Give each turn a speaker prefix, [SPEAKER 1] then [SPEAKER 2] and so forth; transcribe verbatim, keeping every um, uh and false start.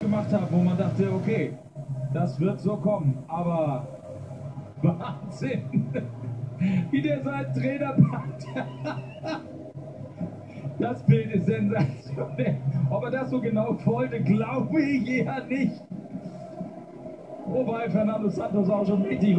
[SPEAKER 1] gemacht haben, wo man dachte, okay, das wird so kommen, aber Wahnsinn, wie der seinen Trainer packt. Das Bild ist sensationell. Ob er das so genau wollte, glaube ich eher nicht. Wobei Fernando Santos auch schon richtig